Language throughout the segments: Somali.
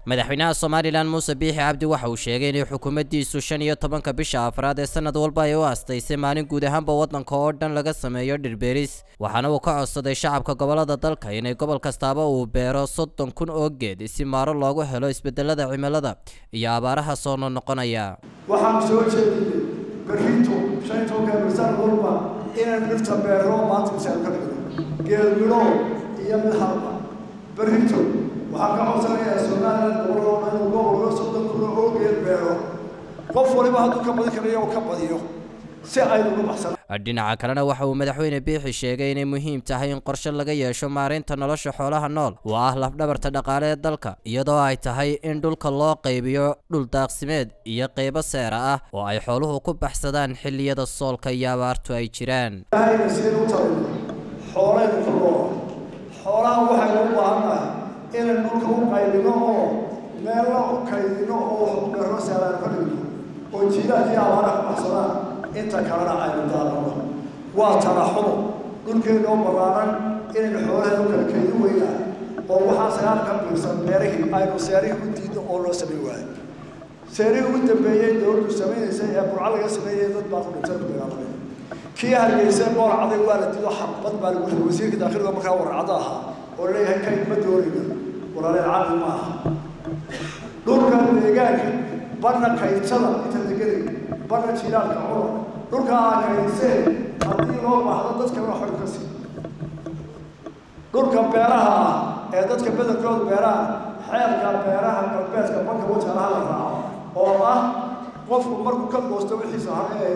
madaxweynaha Soomaaliland Muuse Biixi Cabdi waxa uu sheegay in xukuumaddiisu 15 bisha afraad ee sanad walba ay u aastaysay maalin guud ahaanba waddanka oo dhan laga sameeyo dhirbeeris waxaana uu ka codsaday shacabka gobolada dalka inay gobol kastaaba uu beero 30,000 oo geed si maaro loogu helo isbedelada cimilada iyo abaaraha soo noqonaya. waxaan soo jeediyay berrito 15 bisha walba inaan dhirta beero maanta si aan ka dhigo geed miro iyo mid halba berrito waxaan ka codsanayaa Soomaaliland gobolada inuu gobolka 30,000 oo geed beero qof waliba hadduu ka badin karayo ka badiyo si ay ugu baxsan. dhinaca kalena waxa uu madaxweyne Biixi sheegay inay muhiim tahay in qorshe laga yeesho maareynta nolosha xoolaha nool oo ah laf-dhabarta dhaqaale ee dalka iyadoo ay tahay in dhulka loo qaybiyo dhul daaqsimeed iyo qaybo seera ah oo ay xooluhu ku baxsadaan xilliyada soolka iyo abaartu ay jiraan. xoolaha waxay u baahan in dhulka u qaybino oo meel la kaydino oo beero seeraan ka dhigno oo jiilaalkii abaaraha ku baxsadaan inta kalena aynu daaqno waa taraxumo dhulkeena oo ballaaran inaynu xoolaha u kala kaydin weynaa oo waxaa sagaal ka biirsan beerihii aynu seerihii u diidno oo loo sameyn waayo seerihii ugu dambeeyey dowladdu samaynaysay ee burco laga sameeyey dad baa ku dhintay magaalada kii hargeysa boor caday waa la diido xabad baa lagu riday wasiirka daakhiilka markaa warcadda ahaa oo leeyahay kayd ma doonayno walaaleel caqli ma aha dhulka deegaanka barna kaydsada inta deganay barna jiilaalka cuna dhulka kaydisee haddii loo baahdo dadka wax ka sii dhulka beeraha ee dadka badankooda beeraha xeelka beeraha galbeedka banka wajalaha la raaco oo ah qofku markuu ka goosto wixiisa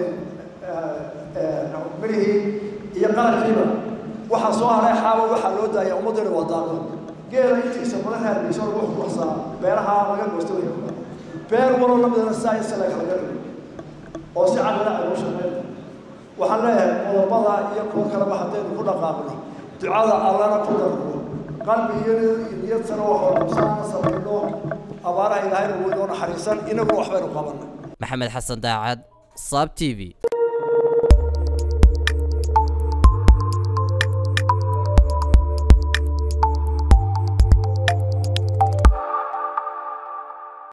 mirihii iyo qarankiiba waxaa soo haray xaabo waxaa loo daaya ummaddeena waa daaqo geela intiisa badan hargeysa oo wax ku qasaa beeraha laga goosto beer walba lamidana saa isla kala gaadho oo si cad ay u shaqeeyaan waxaan leeyahay qodobada iyo kuwa kale ba haddaynu ku dhaqaaqno ducada Allahna ku darno qalbigeena iyo sano waxaan sameeyno abaaraha Ilaahay uu noo naxariisan inagu waxbaynu qabanno. Maxamed Xasan Daacad, Saab TV.